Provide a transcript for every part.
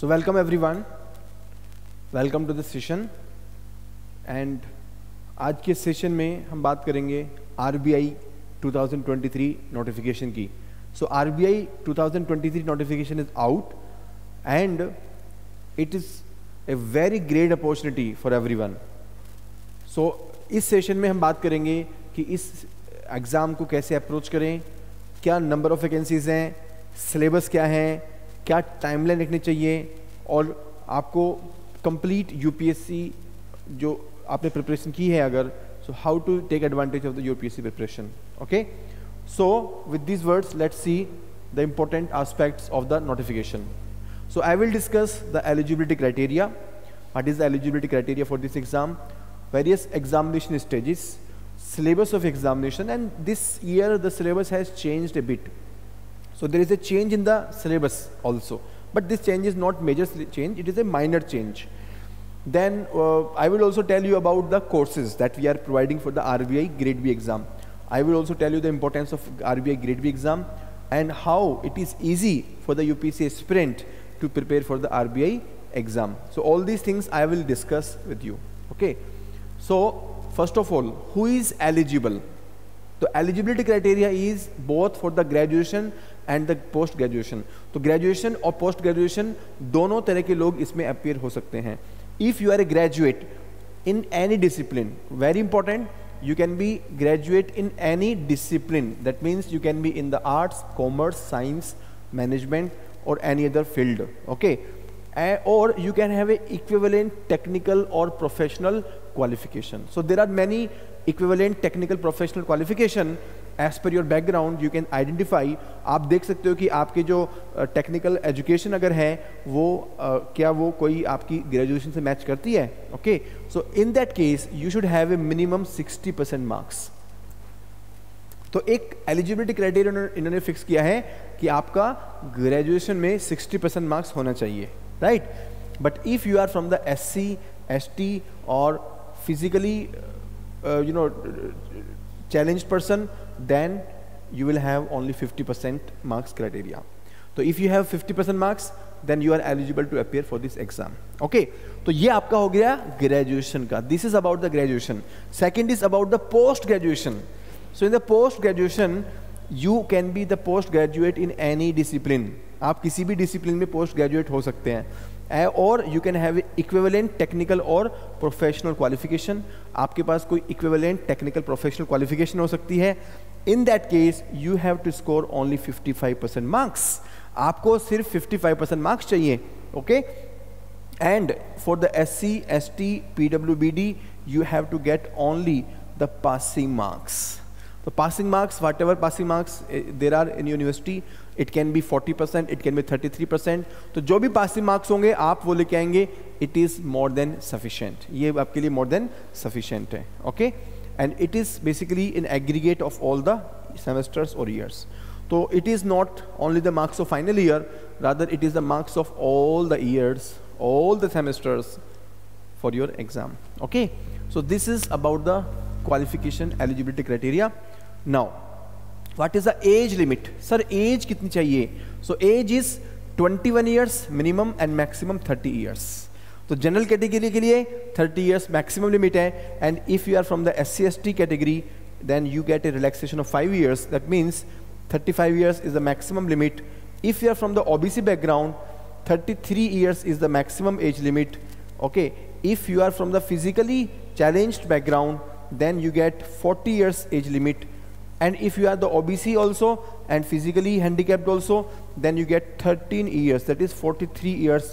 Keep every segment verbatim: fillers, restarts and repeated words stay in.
So welcome everyone, welcome to this session and आज के session में हम बात करेंगे R B I twenty twenty-three notification की. So R B I twenty twenty-three notification is out and it is a very great opportunity for everyone. So इस session में हम बात करेंगे कि इस एग्ज़ाम को कैसे अप्रोच करें, क्या नंबर ऑफ वैकेंसीज हैं, सिलेबस क्या है, क्या टाइमलाइन रखनी चाहिए और आपको कंप्लीट यूपीएससी जो आपने प्रिपरेशन की है अगर, so how to take advantage of the UPSC preparation. Okay, so with this words let's see the important aspects of the notification. So I will discuss the eligibility criteria. What is the eligibility criteria for this exam? Various examination stages, syllabus of examination, and this year the syllabus has changed a bit. So there is a change in the syllabus also, but this change is not major change, it is a minor change. Then uh, I will also tell you about the courses that we are providing for the R B I Grade B exam. I will also tell you the importance of R B I Grade B exam and how it is easy for the U P S C aspirant to prepare for the R B I exam. So all these things I will discuss with you. Okay. So first of all, who is eligible? The eligibility criteria is both for the graduation and the post graduation. तो graduation और post graduation दोनों तरह के लोग इसमें appear हो सकते हैं. If you are a graduate in any discipline, very important, you can be graduate in any discipline. That means you can be in the arts, commerce, science, management, or any other field. Okay, uh, or you can have a equivalent technical or professional qualification. So there are many equivalent technical professional qualification as per your background. You can identify. आप देख सकते हो कि आपके जो technical uh, education अगर है वो uh, क्या वो कोई आपकी ग्रेजुएशन से मैच करती है. Okay, so in that case you should have a minimum sixty percent marks. तो एक एलिजिबिलिटी क्राइटेरिया इन्होंने फिक्स किया है कि आपका ग्रेजुएशन में sixty percent मार्क्स होना चाहिए, right. But if you are from the S C S T और physically you know challenged person, then you will have only fifty percent marks criteria. So if you have fifty percent marks, then you are eligible to appear for this exam. Okay, तो ये आपका हो गया graduation का. This is about the graduation. Second is about the post graduation. So in the post graduation, you can be the post graduate in any discipline. आप किसी भी discipline में post graduate हो सकते हैं. और you can have equivalent technical और professional qualification. आपके पास कोई इक्विवेलेंट टेक्निकल प्रोफेशनल क्वालिफिकेशन हो सकती है. In that case you have to score only fifty-five percent marks. आपको सिर्फ fifty-five percent मार्क्स चाहिए. Okay, and for the S C S T P W B D you have to get only the passing marks. तो passing marks, whatever passing marks there are in university, it can be forty percent, it can be thirty-three percent. तो जो भी passing marks होंगे आप वो लेके आएंगे. It is more than sufficient. ये आपके लिए मोर देन सफिशेंट है. Okay, and it is basically in aggregate of all the semesters और ईयर्स. तो it is not only the marks of final year, rather it is the marks of all the years, all the semesters for your exam. Okay, so this is about the qualification eligibility criteria. Now what is the age limit? Sir as कितनी चाहिए? So age is twenty-one years minimum and maximum thirty years. तो general category के लिए thirty years maximum limit है. And if you are from the S C S T category then you get a relaxation of five years. That means thirty-five years is the maximum limit. If you are from the O B C background, thirty-three years is the maximum age limit. Okay, if you are from the physically challenged background, then you get forty years age limit. And if you are the O B C also and physically handicapped also, then you get thirteen years, that is forty-three years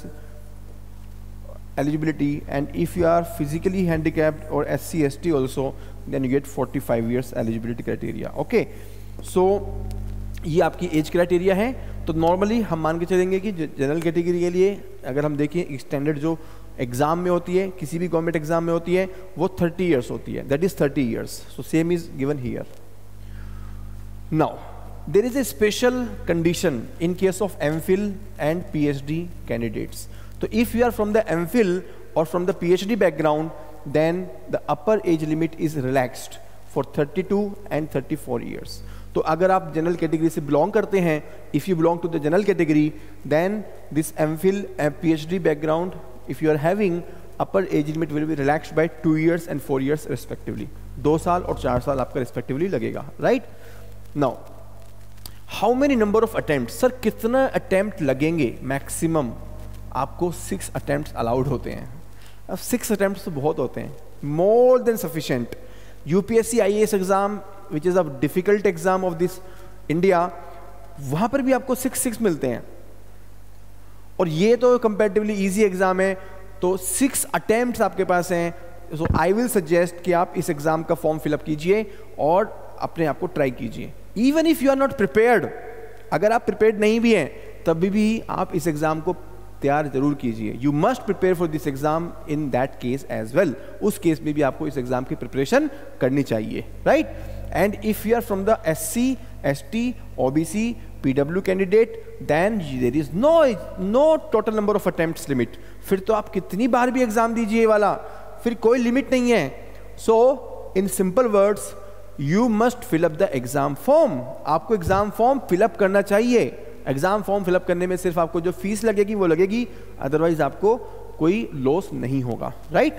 eligibility. And if you are physically handicapped or S C S T also, then you get forty-five years eligibility criteria. Okay, so ये आपकी age criteria है. तो normally हम मान के चलेंगे कि general category के लिए अगर हम देखें स्टैंडर्ड जो एग्जाम में होती है, किसी भी गवर्नमेंट एग्जाम में होती है, वो thirty years होती है. That is thirty years. So same is given here. Now, there is a special condition in case of M Phil and P H D candidates. So if you are from the M Phil or from the P H D background, then the upper age limit is relaxed for thirty-two and thirty-four years. तो अगर आप general category से belong करते हैं, if you belong to the general category, then this M Phil P H D background, if you are having upper age limit will be relaxed by two years and four years respectively. दो साल और चार साल आपका respectively लगेगा. Right now, how many number of attempt, sir कितना attempt लगेंगे? Maximum आपको सिक्स अटेम्प्ट अलाउड होते हैं. अब सिक्स अटेम्प्ट तो बहुत होते हैं, more than sufficient. UPSC IAS exam which is a difficult exam of this India, वहाँ पर भी आपको सिक्स सिक्स मिलते हैं, और ये तो कंपैरेटिवली इजी एग्जाम है, तो सिक्स अटेम्प्ट्स आपके पास हैं. सो आई विल सजेस्ट कि आप इस एग्जाम का फॉर्म फिलअप कीजिए और अपने आप को ट्राई कीजिए. Even if you are not prepared, अगर आप प्रिपेयर्ड नहीं भी हैं तभी भी आप इस एग्जाम को तैयार जरूर कीजिए. You must prepare for this exam in that case as well. उस केस में भी आपको इस एग्जाम की प्रिपरेशन करनी चाहिए. Right and if you are from the S C S T OBC PW candidate, then there is no no total number of attempts limit. फिर तो आप कितनी बार भी एग्जाम दीजिए वाला, फिर कोई लिमिट नहीं है. So in simple words, you must fill up the exam form. आपको एग्जाम फॉर्म फिलअप करना चाहिए. एग्जाम फॉर्म फिलअप करने में सिर्फ आपको जो फीस लगेगी वो लगेगी, अदरवाइज आपको कोई लॉस नहीं होगा. Right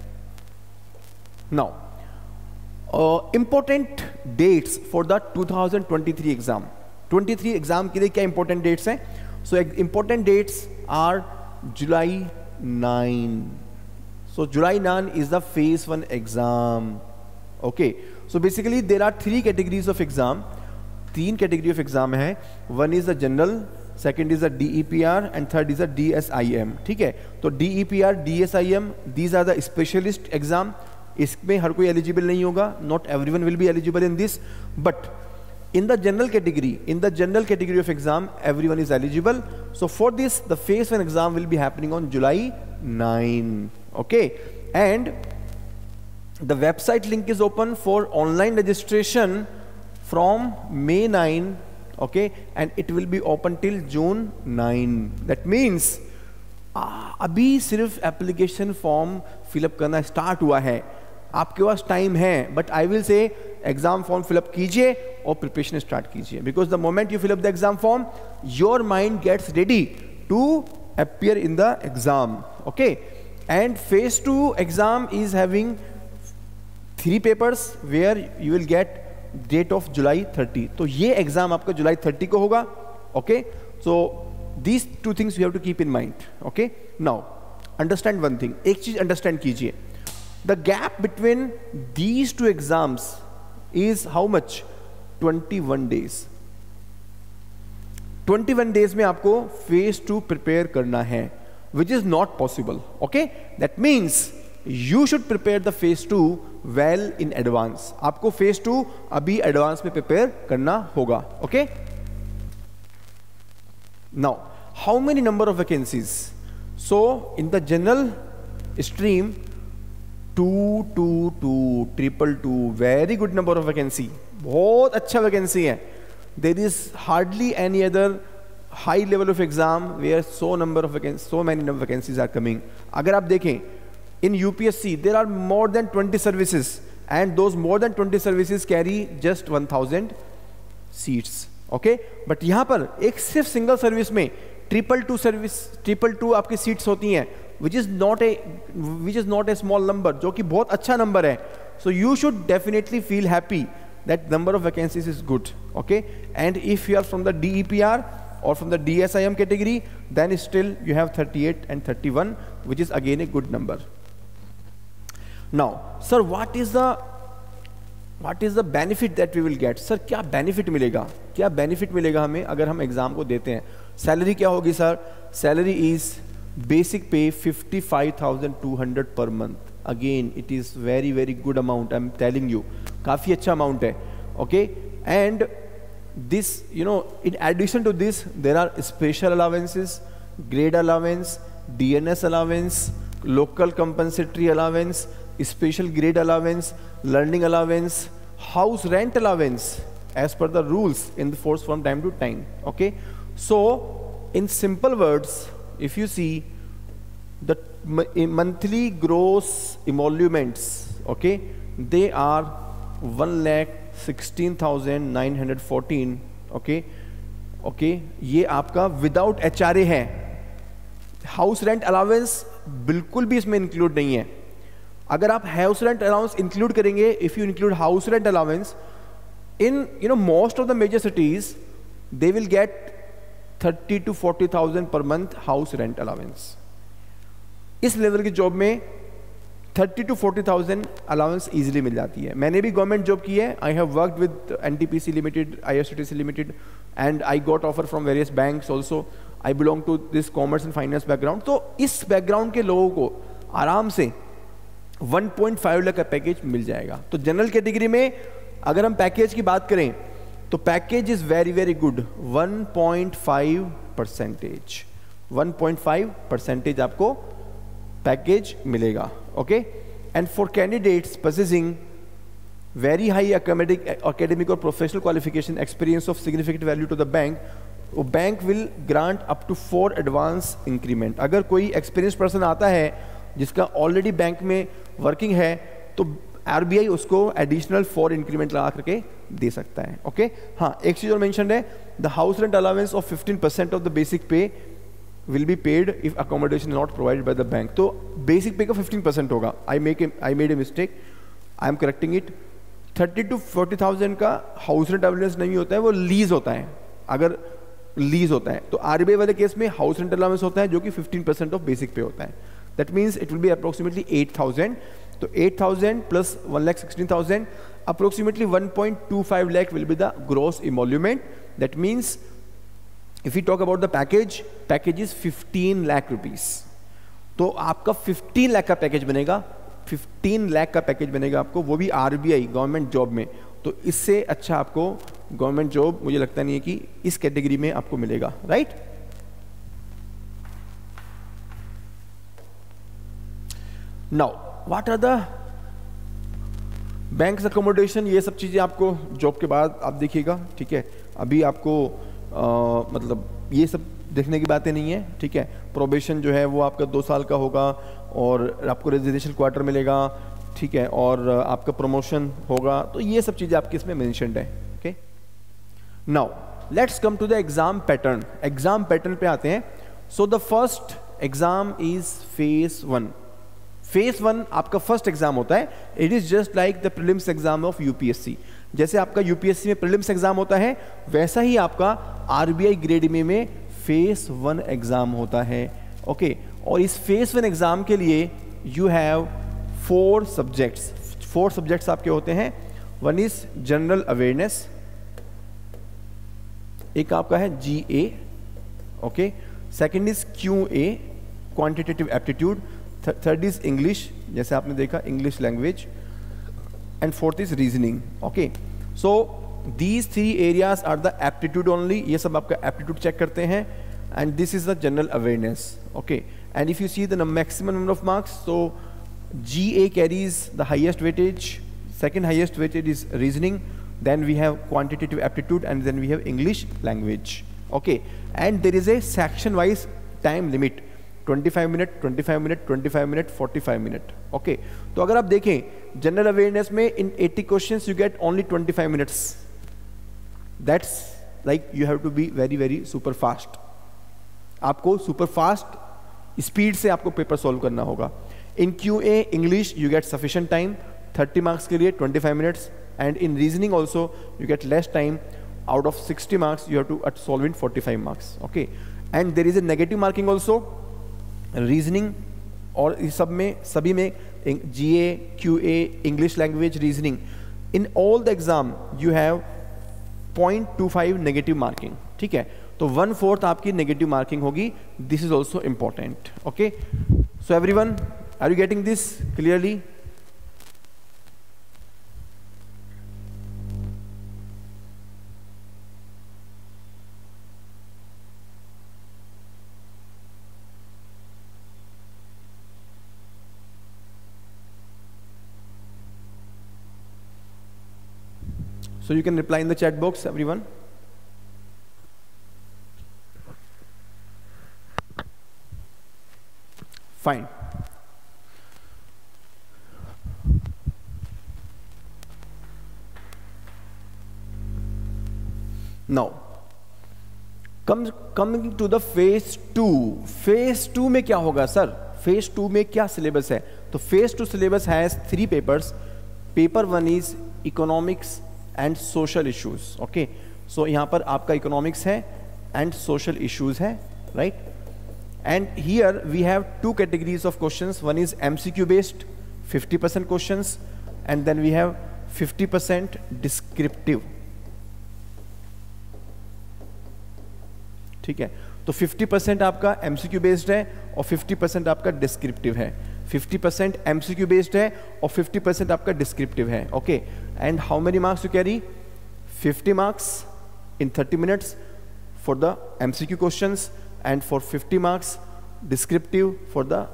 now, important dates for the two thousand twenty three exam. Twenty three exam के लिए क्या इंपॉर्टेंट डेट्स हैं? So important dates are July nine. So July nine is the phase one exam. Okay, so basically there are three categories of exam. तीन category of exam है. One is the general, second is the DEPR and third is the DSIM. ठीक है, तो DEPR डीएसआईएम these are the specialist exam. इसमें हर कोई eligible नहीं होगा, not everyone will be eligible in this, but in the general category, in the general category of exam, everyone is eligible. So for this, the phase one exam will be happening on July ninth. Okay, and the website link is open for online registration from May ninth. Okay, and it will be open till June ninth. That means अभी सिर्फ application form fill up करना start हुआ है, आपके पास time है, but I will say exam form fill up कीजिए और प्रिपरेशन स्टार्ट कीजिए. Because the moment you fill up the exam form, your mind gets ready to appear in the exam. Okay, and phase two exam is having three papers where you will get date of July thirty. तो ये exam आपका जुलाई thirty को होगा. Okay, so these two things you have to keep in mind. Okay, now understand one thing. एक चीज understand कीजिए. The gap between these two exams is how much? twenty-one days. twenty-one days में आपको phase two prepare करना है, which is not possible. Okay, that means you should prepare the phase two well in advance. आपको phase two अभी advance में prepare करना होगा. Okay, now how many number of vacancies? So in the general stream, two two two triple two, very good number of vacancy, बहुत अच्छा vacancy है. There is hardly any other high level of exam where so number of vacancy, so many vacancies are coming. अगर आप देखें in UPSC there are more than twenty services and those more than twenty services carry just one thousand seats. Okay, but यहाँ पर एक सिर्फ single service में triple to service triple two आपकी seats होती हैं, which is not a which is not a small number, जो कि बहुत अच्छा नंबर है. So you should definitely feel happy that number of vacancies is good. Okay, and if you are from the D E P R or from the D S I M category, then still you have thirty-eight and thirty-one, which is again a good number. Now, sir, what is the what is the benefit that we will get? Sir, क्या benefit मिलेगा? क्या benefit मिलेगा हमें अगर हम exam को देते हैं? सैलरी क्या होगी sir? Salary is basic pay fifty-five thousand two hundred per month. Again, it is very very good amount. I'm telling you, काफी अच्छा amount है. Okay, and this, you know, in addition to this, there are special allowances, grade allowance, D N S allowance, local compensatory allowance, special grade allowance, learning allowance, house rent allowance, as per the rules in the force from time to time. Okay, so in simple words, if you see the monthly gross emoluments, okay, they are one lakh sixteen thousand nine hundred fourteen, okay okay ये आपका without H R A है। House rent allowance बिल्कुल भी इसमें include नहीं है। अगर आप हाउस रेंट अलाउंस इंक्लूड करेंगे, if you include house rent allowance in you know most of the major cities, they will get thirty two forty thousand per month house rent allowance. इस level की job में thirty two forty thousand allowance easily मिल जाती है। मैंने भी government job की है। I have worked with NTPC limited, IRCTC limited, and I got offer from various banks also. I belong to this commerce and finance background. तो इस background के लोगों को आराम से वन पॉइंट फाइव लाख का पैकेज मिल जाएगा। तो जनरल कैटेगरी में अगर हम पैकेज की बात करें तो package is very very good. One point five percentage one point five percentage आपको पैकेज मिलेगा, okay. And for candidates possessing very high academic academic or professional qualification, experience of significant value to the bank, वो bank will grant up to four advance increment. अगर कोई experience person आता है जिसका already bank में working है तो RBI उसको एडिशनल फोर इंक्रीमेंट लगा करके दे सकता है, ओके। हाँ, एक चीज और मेंशन है, the house rent allowance of fifteen percent of the basic pay will be paid if accommodation not provided by the bank. तो बेसिक पे का फिफ्टीन परसेंट होगा। I make I made a mistake, I am correcting it. Thirty two forty thousand का house rent allowance नहीं होता है, वो lease होता है। अगर लीज होता है तो आरबीआई वाले केस में हाउस रेंट अलाउंस होता है जो कि fifteen percent of basic pay होता है। That means it will be approximately eight thousand. तो eight thousand plus one lakh sixteen thousand, approximately one point two five lakh will be the gross emolument. That means if you talk about the package, package is fifteen lakh rupees. तो आपका fifteen lakh का package बनेगा, fifteen lakh का package बनेगा आपको, वो भी RBI government job में। तो इससे अच्छा आपको गवर्नमेंट जॉब मुझे लगता नहीं है कि इस कैटेगरी में आपको मिलेगा, right. Now what are the banks accommodation, ये सब चीजें आपको जॉब के बाद आप देखिएगा, ठीक है। अभी आपको Uh, मतलब ये सब देखने की बातें नहीं है, ठीक है। प्रोबेशन जो है वो आपका दो साल का होगा और आपको रेजिडेंशियल क्वार्टर मिलेगा, ठीक है, और आपका प्रमोशन होगा। तो ये सब चीज़ें आपकी इसमें मेंशन्ड है, okay. Now let's come to the exam pattern. Exam pattern पे आते हैं। So the first exam is phase one. Phase one आपका फर्स्ट एग्जाम होता है। It is just like the prelims exam of UPSC. जैसे आपका UPSC में prelims exam होता है, वैसा ही आपका आरबीआई ग्रेड में में फेज वन एग्जाम होता है, ओके। और इस फेज वन एग्जाम के लिए you have four subjects. Four subjects आपके होते हैं। वन इज जनरल अवेयरनेस, एक आपका है G A, okay. Second is Q A, quantitative aptitude. Third is English, जैसे आपने देखा English language, and fourth is reasoning, okay. So these three areas are the aptitude only. ये सब आपका aptitude check करते हैं, and this is the general awareness, okay. And if you see the maximum number of marks, so G A carries the highest weightage, second highest weightage is reasoning, then we have quantitative aptitude, and then we have English language, okay. And there is a section wise time limit, twenty-five minute, twenty-five minute, twenty-five minute, forty-five minute, okay. तो अगर आप देखें general awareness में in eighty questions you get only twenty-five minutes. That's like you have to be very very super fast. आपको super fast speed से आपको paper solve करना होगा। In Q A English you get sufficient time, thirty marks के लिए twenty-five minutes, and in reasoning also you get less time, out of sixty marks you have to solve in forty-five marks, okay. And there is a negative marking also reasoning, और इस सब में सभी में G A, Q A, English language, reasoning, in all the exam you have point two five negative marking, ठीक है। तो one fourth आपकी नेगेटिव मार्किंग होगी। This is also important, okay. So everyone, are you getting this clearly? So you can reply in the chat box, everyone. Fine. Now come coming to the phase two, phase two में क्या होगा sir? Phase two में क्या syllabus है? तो phase two syllabus has three papers. Paper one is economics and social issues. Okay, so यहाँ पर आपका इकोनॉमिक्स है एंड सोशल इश्यूज है, right? And here we have two categories of questions. One is MCQ based fifty percent questions, and then we have fifty percent descriptive. ठीक है, तो fifty percent आपका MCQ based है और fifty percent आपका descriptive है. Fifty percent MCQ based है और फिफ्टी परसेंट आपका डिस्क्रिप्टिव है. Okay, and how many marks you carry? Fifty marks in thirty minutes for the M C Q questions and for fifty marks descriptive for the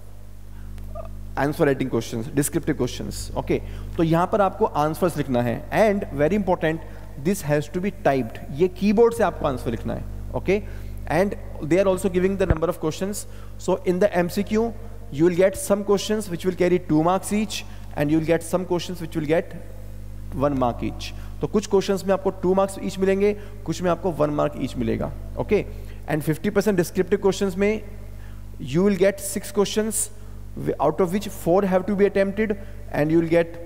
answer writing questions, descriptive questions. Okay, तो यहाँ पर आपको answers लिखना है and very important this has to be typed. ये keyboard से आपको answer लिखना है. Okay, and they are also giving the number of questions. So in the M C Q you will get some questions which will carry two marks each and you will get some questions which will get one mark each. तो कुछ questions में आपको two marks each मिलेंगे, कुछ में आपको one mark each मिलेगा. Okay, and fifty percent descriptive questions में you will get six questions out of which four have to be attempted and you will get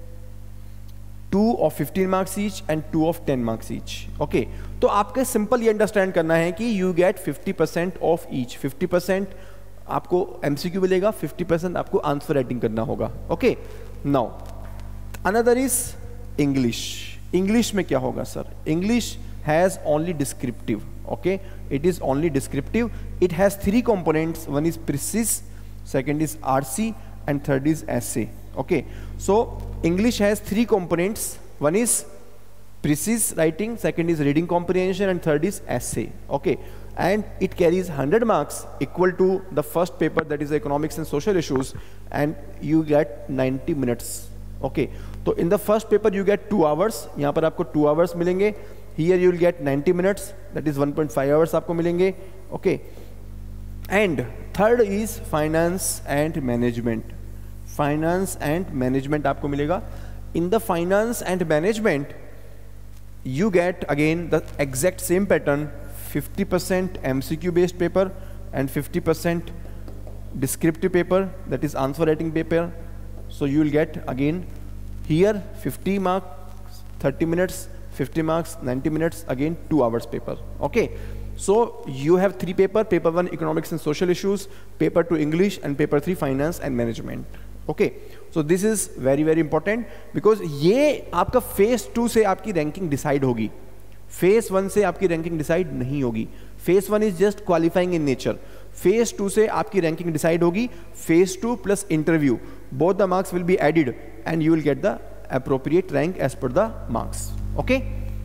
two of fifteen marks each and two of ten marks each. Okay, तो आपके simple ये understand करना है कि you get fifty percent of each. Fifty percent आपको MCQ मिलेगा, fifty percent आपको answer writing करना होगा. Okay, now another is English. English में क्या होगा sir? English has only descriptive. Okay, it is only descriptive. It has three components. One is precis, second is RC and third is essay. Okay, so English has three components. One is precis writing, second is reading comprehension and third is essay. Okay, and it carries one hundred marks equal to the first paper, that is economics and social issues, and you get ninety minutes. Okay, तो in the first paper you get two hours. यहाँ पर आपको two hours मिलेंगे. Here you will get ninety minutes, that is one point five hours आपको मिलेंगे. Okay, and third is finance and management. Finance and management आपको मिलेगा. In the finance and management you get again the exact same pattern. fifty percent M C Q based paper and fifty percent descriptive paper, that is answer writing paper. So you will get again here fifty marks, thirty minutes, fifty marks, ninety minutes, again two hours paper. Okay, so you have three paper, paper one economics and social issues, paper two English and paper three finance and management. Okay, so this is very very important because ये आपका phase two से आपकी ranking decide होगी. Phase one से आपकी ranking decide नहीं होगी. Phase one is just qualifying in nature. Phase two से आपकी रैंकिंग डिसाइड होगी. Phase two plus interview, both the marks will be added and you will get the appropriate rank as per the marks. Okay,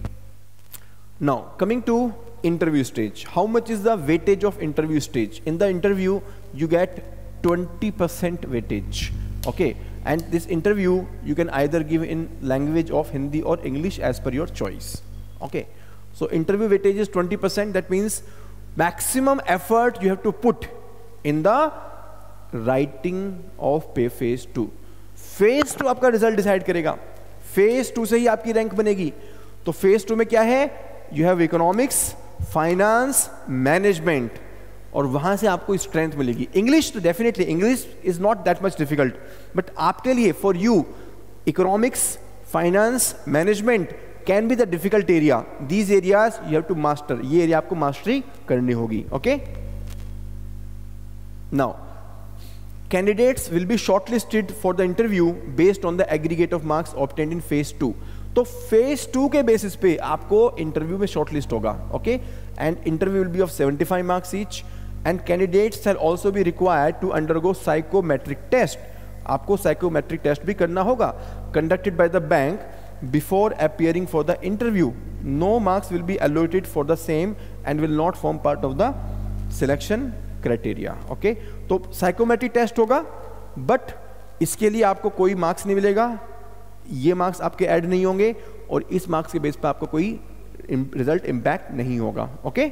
now coming to interview stage. How much is the weightage of interview stage? In the interview you get twenty percent weightage. Okay, and this interview you can either give in language of Hindi और English as per your choice. Okay, so interview weightage is twenty percent. That means maximum effort you have to put in the writing of pay phase two. Phase two आपका result decide करेगा. phase two से ही आपकी rank बनेगी. तो phase two में क्या है? You have economics, finance, management, और वहां से आपको स्ट्रेंथ मिलेगी. इंग्लिश तो definitely, English is not that much difficult, but आपके लिए for you economics, finance, management can be the difficult area. These areas you have to master. ये area आपको मास्टरी करनी होगी. Okay, now candidates will be shortlisted for the interview based on the aggregate of marks obtained in phase two. तो phase two के basis पे आपको interview में shortlist होगा. Okay, and interview will be of seventy five marks each and candidates have also be required to undergo psychometric test. आपको psychometric test भी करना होगा, conducted by the bank before appearing for the interview. No marks will be allocated for the same and will not form part of the selection criteria. Okay, तो psychometric test होगा, but इसके लिए आपको कोई marks नहीं मिलेगा. ये marks आपके ऐड नहीं होंगे और इस मार्क्स के बेस पर आपको कोई रिजल्ट इंपैक्ट नहीं होगा. Okay,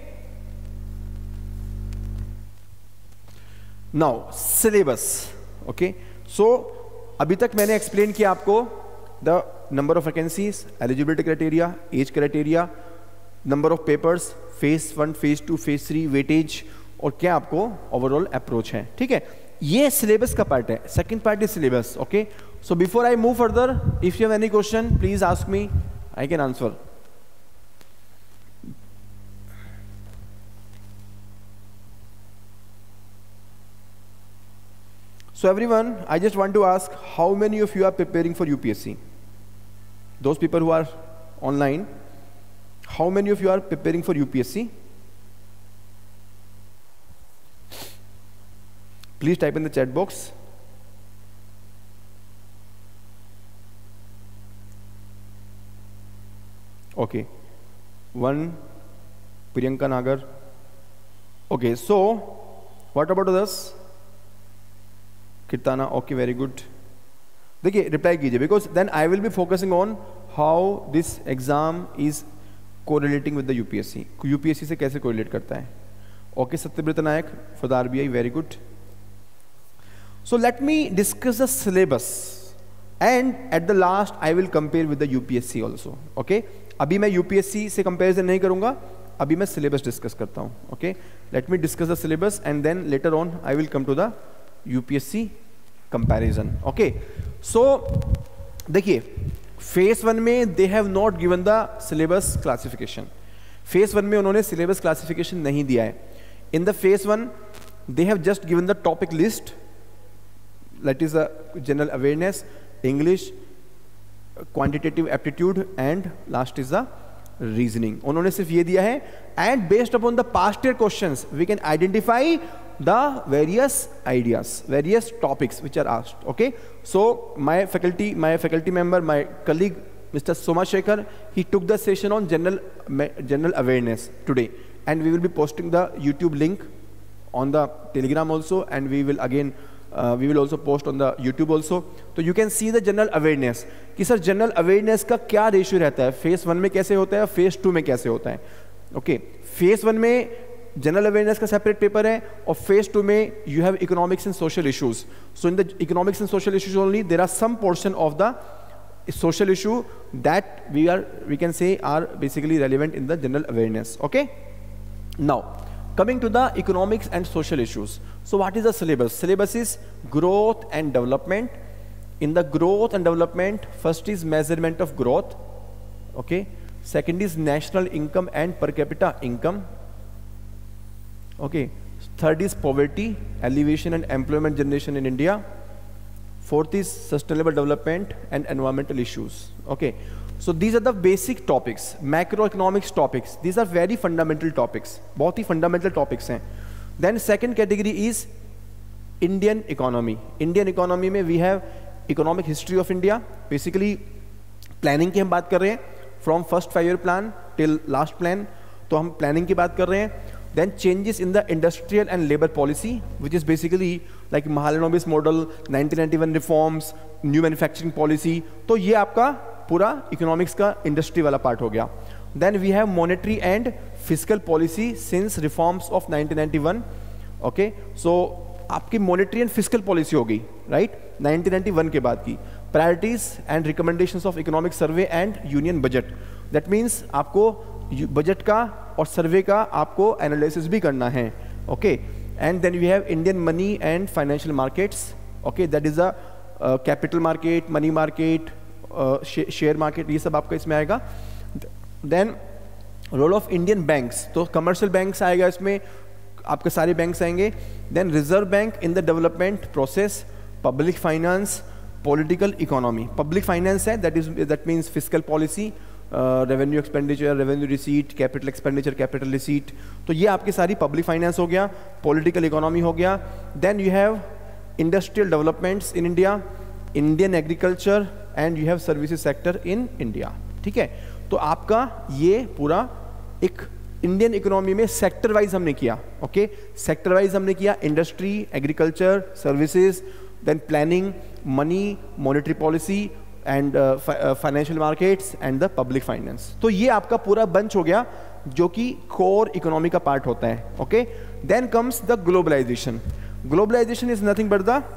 now syllabus. Okay, so अभी तक मैंने एक्सप्लेन किया आपको the number of vacancies, eligibility criteria, age criteria, number of papers, phase one, phase two, phase three, weightage, और क्या आपको ओवरऑल अप्रोच है, ठीक है। ये सिलेबस का पार्ट है, second part is syllabus, okay. So before I move further, if you have any question please ask me, I can answer. So everyone, I just want to ask, how many of you are preparing for U P S C? Those people who are online, how many of you are preparing for U P S C? Please type in the chat box. Okay, one, Priyanka Nagar. Okay, so what about others? Kirtana, okay, very good. देखिए reply कीजिए, because then I will be focusing on how this exam is correlating with the UPSC, UPSC से कैसे correlate करता है। Okay, Satyavrat Nayak for the RBI, very good. So let me discuss the syllabus and at the last I will compare with the UPSC also. Okay, अभी मैं UPSC से comparison नहीं करूंगा, अभी मैं सिलेबस डिस्कस करता हूँ। Okay, let me discuss the syllabus and then later on I will come to the U P S C comparison. Okay, so देखिए फेज वन में they have not given the syllabus classification. Phase one में उन्होंने syllabus classification नहीं दिया है. In the phase one they have just given the topic list, that is a general awareness, English, quantitative aptitude and last is the reasoning. उन्होंने सिर्फ ये दिया है and based upon the past year questions we can identify the various ideas, various topics which are asked. Okay, so my faculty my faculty member, my colleague Mister Somashekar, he took the session on general general awareness today, and we will be posting the YouTube link on the Telegram also, and we will again uh, we will also post on the YouTube also. So you can see the general awareness कि sir general awareness का क्या ratio रहता है, phase one में कैसे होता है, phase two में कैसे होता है। ओके, फेज वन में जनरल अवेयरनेस का सेपरेट पेपर है और फेज टू में you have economics and social issues. So in the economics and social issues only there are some portion of the social issue that we are we can say are basically relevant in the general awareness. Okay, now coming to the economics and social issues. So what is the syllabus? Syllabus is growth and development. In the growth and development, first is measurement of growth. Okay, second is national income and per capita income. Okay, third is poverty alleviation and employment generation in India. Fourth is sustainable development and environmental issues. Okay, so these are the basic topics, macroeconomics topics. These are very fundamental topics, बहुत ही fundamental topics हैं. Then second category is Indian economy. Indian economy में we have economic history of India. Basically planning की हम बात कर रहे हैं, from first five year plan till last plan, तो हम planning की बात कर रहे हैं. Then changes in the industrial and labor policy, which is basically like Mahalanobis model, nineteen ninety-one reforms, new manufacturing policy. तो ये आपका पूरा economics का industry वाला part हो गया. Then we have monetary and fiscal policy since reforms of nineteen ninety-one. Okay, so आपकी monetary and fiscal policy हो गई, right? nineteen ninety-one के बाद की priorities and recommendations of economic survey and union budget. That means आपको budget का और survey का आपको एनालिसिस भी करना है. Okay, and then we have Indian money and financial markets. Okay, that is a capital market, money market, share market, ये सब आपका इसमें आएगा. Then role of Indian banks, तो कमर्शियल बैंक्स आएगा इसमें, आपके सारे बैंक्स आएंगे. Then reserve bank in the development process, public finance, political economy. Public finance है, that is that means physical policy, revenue expenditure, revenue receipt, capital expenditure, capital receipt. तो ये आपकी सारी पब्लिक फाइनेंस हो गया, पॉलिटिकल इकोनॉमी हो गया. Then you have industrial developments in India, Indian agriculture and you have services sector in India. ठीक है, तो आपका ये पूरा एक इंडियन इकोनॉमी में सेक्टर वाइज हमने किया. ओके, सेक्टर वाइज हमने किया, industry, agriculture, services, then planning, money, monetary policy and financial markets and the public finance. तो ये आपका पूरा बंच हो गया जो कि कोर इकोनॉमी का पार्ट होता है. Okay, then comes the globalisation. Globalisation is nothing but the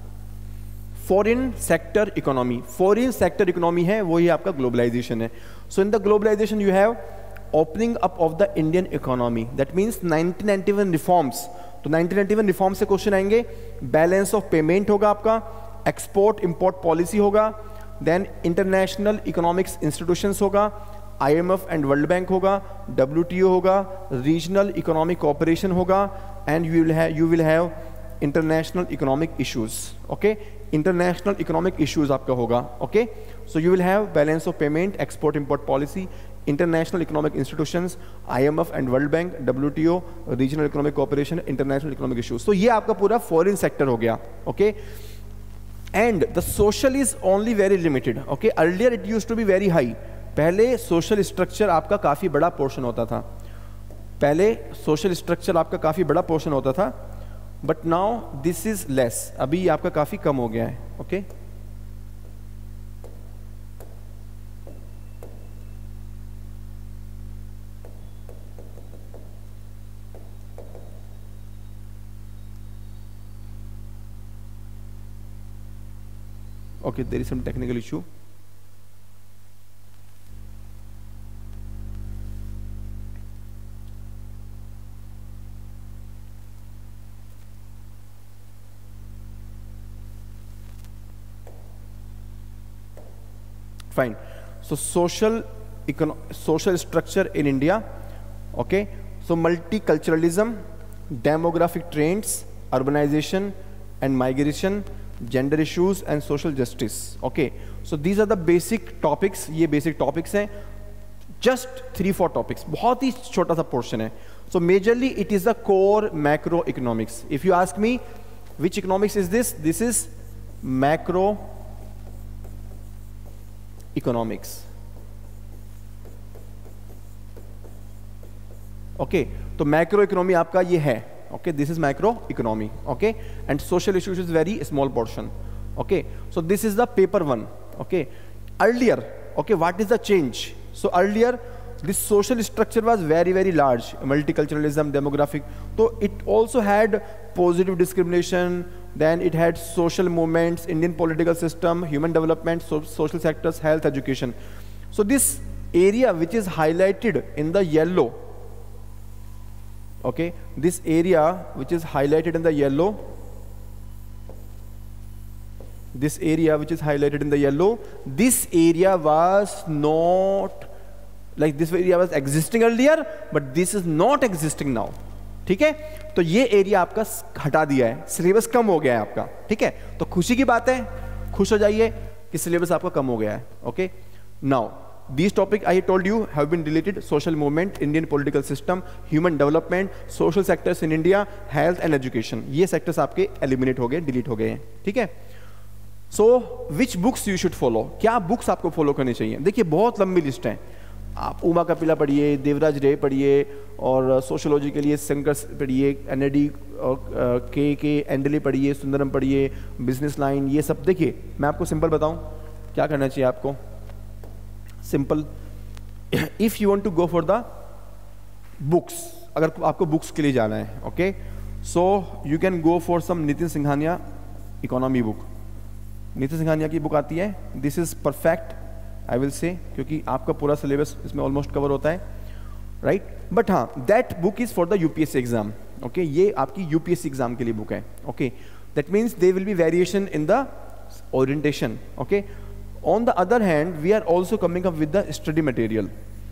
foreign sector economy. Foreign sector economy है, वही आपका ग्लोबलाइजेशन है. So in the globalisation you have opening up of the Indian economy, that means nineteen ninety one reforms. तो nineteen ninety one reform से question आएंगे, balance of payment होगा आपका, export import policy होगा, देन इंटरनेशनल इकोनॉमिक्स इंस्टीट्यूशंस होगा, IMF and world bank होगा, WTO होगा, regional economic cooperation होगा, and you will have you will have international economic issues. Okay, international economic issues आपका होगा। Okay, so you will have balance of payment, export import policy, international economic institutions, IMF and world bank, WTO, regional economic cooperation, international economic issues. तो ये आपका पूरा foreign sector हो गया। Okay, and the social is only very limited. Okay, earlier it used to be very high. पहले social structure आपका काफी बड़ा पोर्शन होता था, पहले सोशल स्ट्रक्चर आपका काफी बड़ा पोर्शन होता था, but now this is less, अभी ये आपका काफी कम हो गया है। Okay, okay, there is some technical issue. Fine. So social econo social structure in India. Okay, so multiculturalism, demographic trends, urbanization and migration, gender issues and social justice. Okay, so these are the basic topics, ये basic topics हैं, just three four topics, बहुत ही छोटा सा portion है। So majorly it is the core macroeconomics. If you ask me which economics is this, this is macroeconomics. Okay, तो macro economy आपका ये है। Okay, this is macro economy. Okay, and social issues is very small portion. Okay, so this is the paper one. Okay, earlier, okay, what is the change? So earlier this social structure was very very large, multiculturalism, demographic, so it also had positive discrimination, then it had social movements, Indian political system, human development, so social sectors, health, education. So this area which is highlighted in the yellow, okay, this area which is highlighted in the yellow, this area which is highlighted in the yellow, this area was not, like this area was existing earlier, but this is not existing now. ठीक है, तो ये area आपका हटा दिया है, syllabus कम हो गया है आपका। ठीक है, तो खुशी की बात है, खुश हो जाइए कि सिलेबस आपका कम हो गया है। Okay, now these topic I told you have been deleted: social movement, Indian political system, human development, social sectors in India, health and education. ये sectors आपके eliminate हो गए, delete हो गए हैं। ठीक है, so which books you should follow? क्या books आपको follow करनी चाहिए? देखिए बहुत लंबी लिस्ट है, आप उमा कपिला पढ़िए, देवराज रे पढ़िए, और सोशोलॉजी के लिए शंकर पढ़िए, एन ए डी और के के एंडली पढ़िए, सुंदरम पढ़िए, बिजनेस लाइन, ये सब। देखिए मैं आपको सिंपल बताऊं क्या करना चाहिए आपको। Simple, if you want to go for the books, अगर आपको बुक्स के लिए जाना है, okay, so you can go for some Nitin Singhania economy book. Nitin Singhania की बुक आती है, this is perfect I will say, क्योंकि आपका पूरा सिलेबस इसमें ऑलमोस्ट कवर होता है, राइट। बट हाँ, that book is for the UPSC exam. Okay, ये आपकी यूपीएससी एग्जाम के लिए बुक है। Okay, that means they will be variation in the orientation. Okay, on the other hand, we are also coming up with the study material.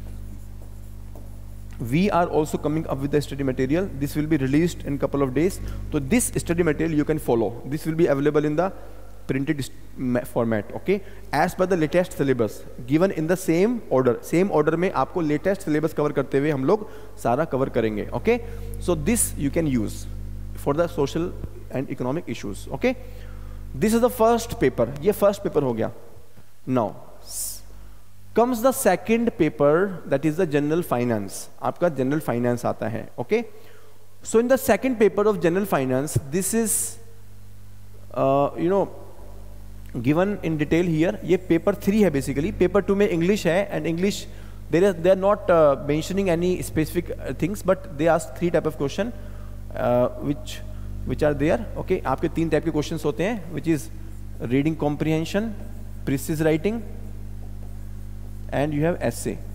We are also coming up with the study material. This will be released in couple of days. So this study material you can follow. This will be available in the printed format. Okay, as per the latest syllabus given in the same order. Same order में आपको latest syllabus cover करते हुए हम लोग सारा cover करेंगे. Okay, so this you can use for the social and economic issues. Okay, this is the first paper. ये first paper हो गया. Now comes the second paper, that is the general finance. आपका general finance आता है. Okay, so in the second paper of general finance, this is uh, you know given in detail here. ये paper three है basically. Paper two में English है, and English they are they are not uh, mentioning any specific uh, things, but they ask three type of question uh, which which are there. Okay, आपके तीन type के questions होते हैं, which is reading comprehension, precise writing, and you have essay.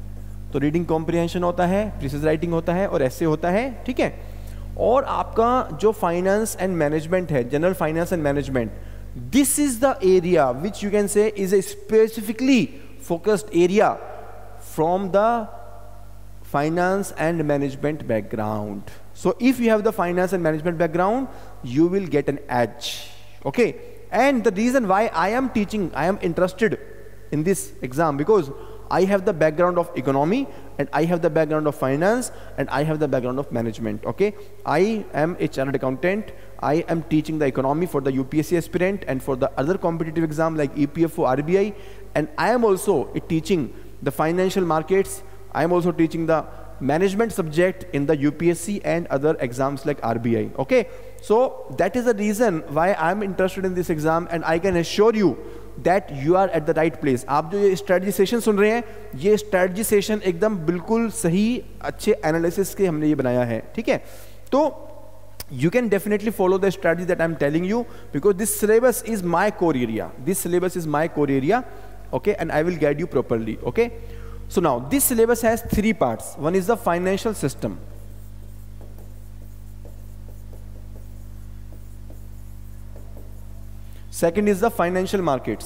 तो reading comprehension होता है, precise writing होता है और ऐसे होता है, ठीक है। और आपका जो फाइनेंस एंड मैनेजमेंट है, general finance and management, this is the area which you can say is a specifically focused area from the finance and management background. So if you have the finance and management background, you will get an edge. Okay, and the reason why I am teaching, I am interested in this exam, because I have the background of economy and I have the background of finance and I have the background of management. Okay, I am a chartered accountant. I am teaching the economy for the U P S C aspirant and for the other competitive exam like E P F O, R B I, and I am also teaching the financial markets. I am also teaching the management subject in the U P S C and other exams like R B I. Okay, so that is the reason why I am interested in this exam, and I can assure you that you are at the right place. आप जो ये strategy session सुन रहे हैं, ये strategy session एकदम बिल्कुल सही अच्छे analysis के हमने ये बनाया है, ठीक है। तो you can definitely follow the strategy that I am telling you, because this syllabus is my core area. This syllabus is my core area, okay, and I will guide you properly, okay. So now this syllabus has three parts. One is the financial system. Second is the financial markets.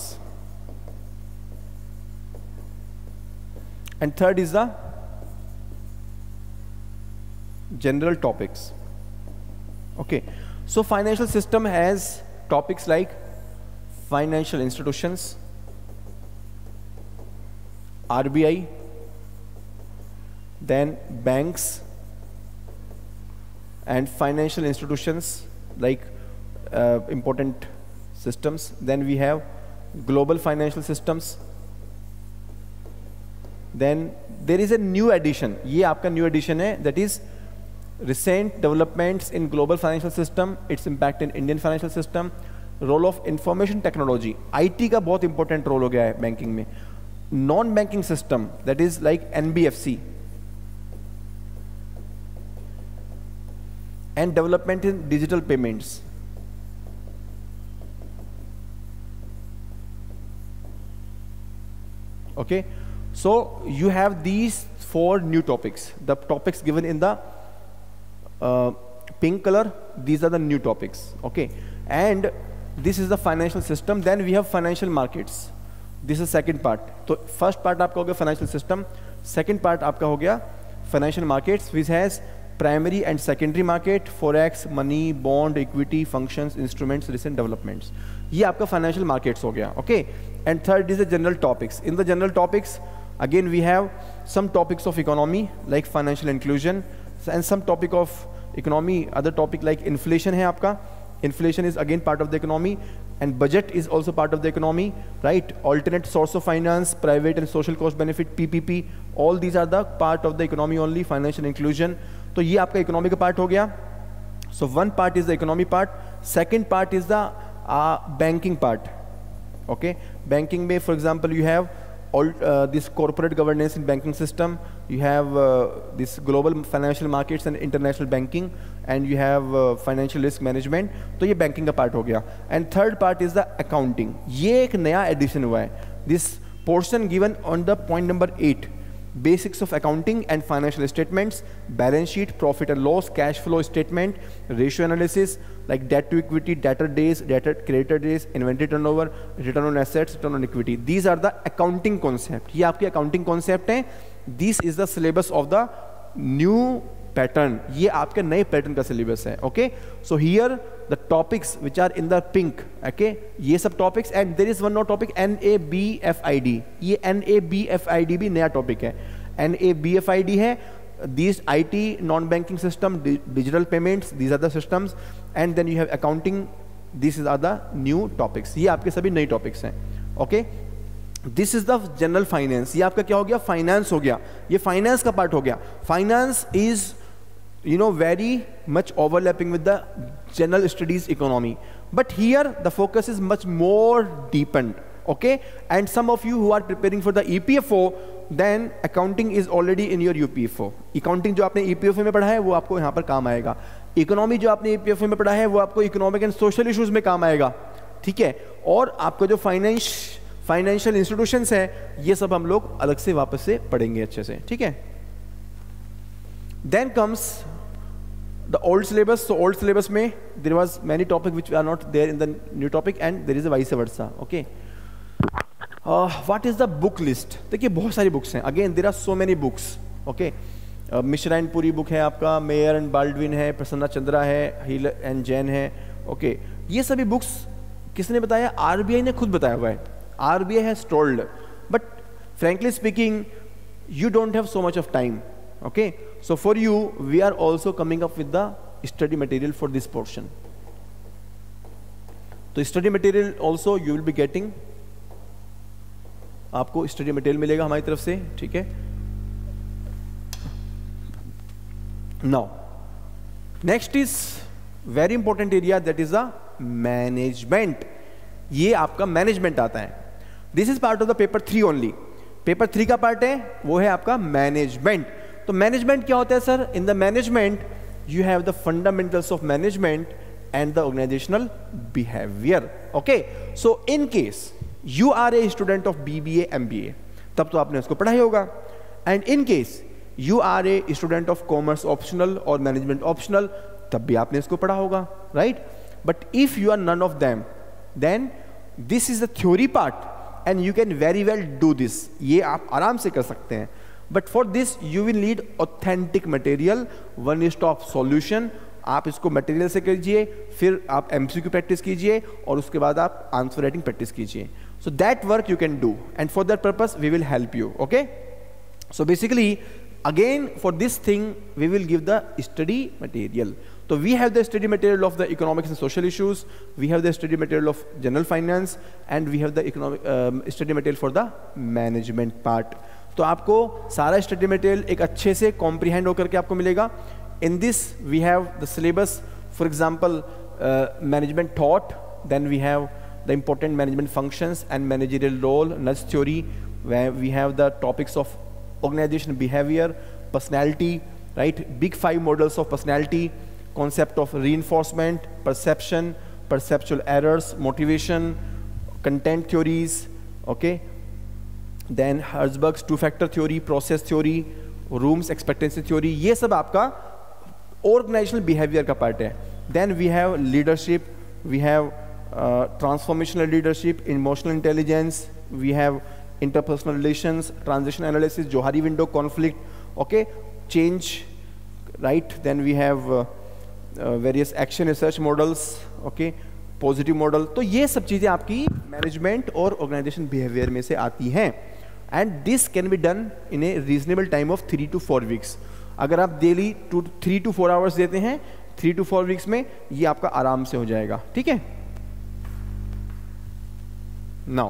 And third is the general topics. Okay. So financial system has topics like financial institutions, R B I, then banks and financial institutions like uh, important systems. Then we have global financial systems. Then there is a new addition. ये आपका new addition है, that is recent developments in global financial system, its impact in Indian financial system, role of information technology. I T का बहुत important role हो गया है banking में. Non-banking system, that is like N B F C, and development in digital payments. Okay, so you have these four new topics. The topics given in the uh, pink color, these are the new topics. Okay, and this is the financial system. Then we have financial markets. This is second part. तो first part आपका हो गया financial system, second part आपका हो गया financial markets which has primary and secondary market, forex, money, bond, equity, functions, instruments, recent developments. ये आपका financial markets हो गया. Okay, and third is the general topics. In the general topics again we have some topics of economy like financial inclusion, and some topic of economy, other topic like inflation है आपका. Inflation is again part of the economy, and budget is also part of the economy, right? Alternate source of finance, private and social cost benefit, P P P, all these are the part of the economy only. Financial inclusion, तो ये आपका economy का part हो गया. So one part is the economy part, second part is the uh, banking part. Okay, banking में for example you have all uh, this corporate governance in banking system, you have uh, this global financial markets and international banking, and you have uh, financial risk management. तो ये banking का part हो गया. And third part is the accounting. ये एक नया addition हुआ है. This portion given on the point number eight, basics of accounting and financial statements, balance sheet, profit and loss, cash flow statement, ratio analysis like debt to equity, debtor days, debtor creditor days, inventory turnover, return on assets, return on equity. These are the accounting concept. ये आपके accounting concept हैं. This is the syllabus of the new pattern. ये आपके नए pattern का syllabus है. Okay, so here the topics which are in the pink, okay, ये सब topics, and there is one more topic N A B F I D. ये N A B F I D भी नया topic है. N A B F I D है these I T, non-banking system, di digital payments, these are the systems, and then you have accounting. These are the new topics. ये आपके सभी नए topics हैं. Okay, this is the general finance. ये आपका क्या हो गया? Finance हो गया. ये finance का part हो गया. Finance is you know very much overlapping with the general studies economy, but here the focus is much more deepened. Okay, and some of you who are preparing for the E P F O, then accounting is already in your U P F O. Accounting जो आपने E P F O में पढ़ा है वो आपको यहाँ पर काम आएगा. Economy जो आपने E P F O में पढ़ा है वो आपको economic and social issues में काम आएगा. ठीक है, और आपका जो फाइनेंस फाइनेंशियल इंस्टीट्यूशंस है, ये सब हम लोग अलग से वापस से पढ़ेंगे अच्छे से, ठीक है। Then comes the old syllabus. तो ओल्ड सिलेबस में there was many topic which are not there in the new topic and there is a vice versa, okay. What is the book list? देखिए बहुत सारी books हैं, again there are so many books, okay. Mishra and Puri book है आपका, mayor and Baldwin है, प्रसन्ना चंद्रा है, हिल and Jain है, okay okay. ये सभी बुक्स किसने बताया? आरबीआई ने खुद बताया हुआ है। RBI has told, but frankly speaking you don't have so much of time, okay. So for you we are also coming up with the study material for this portion. तो study material also you will be getting, आपको study material मिलेगा हमारी तरफ से, ठीक है। Now next is very important area, that is the management. ये आपका मैनेजमेंट आता है। This is part of the paper three only. Paper three का पार्ट है, वो है आपका मैनेजमेंट। तो मैनेजमेंट क्या होता है sir? In the management you have the fundamentals of management and the organisational behaviour, okay. So in case you are a student of BBA MBA, तब तो आपने उसको पढ़ा ही होगा। And in case you are a student of commerce optional और management optional, तब भी आपने इसको पढ़ा होगा, right. But if you are none of them, then this is the theory part and you can very well do this. ये आप आराम से कर सकते हैं, but for this you will need authentic material, one stop solution. आप इसको material से कीजिए, फिर आप एमसीक्यू प्रैक्टिस कीजिए और उसके बाद आप आंसर राइटिंग प्रैक्टिस कीजिए। So that work you can do and for that purpose we will help you, okay. So basically again for this thing we will give the study material. So we have the study material of the economics and social issues, we have the study material of general finance, and we have the economic um, study material for the management part. तो आपको सारा study material एक अच्छे से comprehend होकर के आपको मिलेगा। In this we have the syllabus, for example uh, management thought, then we have the important management functions and managerial role, nudge theory, where we have the topics of organization behavior, personality, right? Big five models of personality, concept of reinforcement, perception, perceptual errors, motivation, content theories, okay? Then Herzberg's two-factor theory, process theory, Room's expectancy theory, ये सब आपका organizational behavior का part है. Then we have leadership, we have uh, transformational leadership, emotional intelligence, we have interpersonal relations, transition analysis, Johari window conflict, okay, change, right? Then we have uh, uh, various action research models, okay, positive model. तो ये सब चीज़ें आपकी management और organization behavior में से आती हैं, and this can be done in a reasonable time of three to four weeks. अगर आप daily two three to four hours देते हैं, three to four weeks में ये आपका आराम से हो जाएगा, ठीक है? Now